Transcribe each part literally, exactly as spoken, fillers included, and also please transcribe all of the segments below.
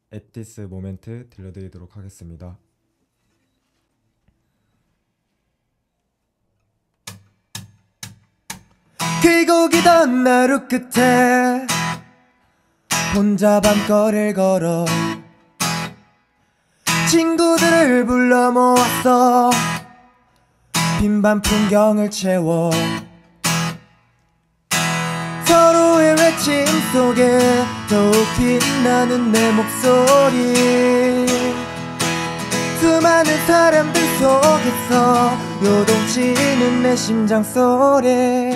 At This Moment 들려드리도록 하겠습니다. 길고기던 하루 끝에 혼자 밤거리를 걸어 친구들을 불러 모았어. 빈밤 풍경을 채워 서로의 외침 속에 더욱 빛나는 내 목소리. 수많은 사람들 속에서 요동치는 내 심장 소리.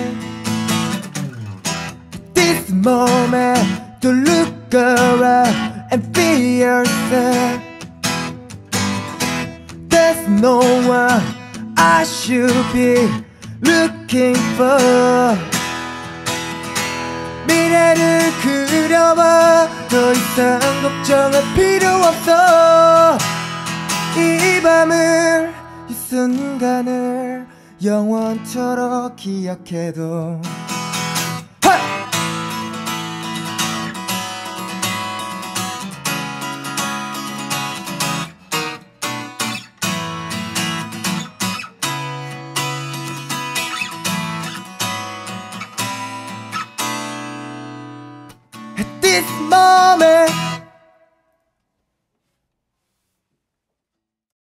This moment to look around and feel yourself. There's no one I should be looking for. 미래를 그려봐. 더 이상 걱정할 필요 없어. 이 밤을 이 순간을 영원토록 기억해도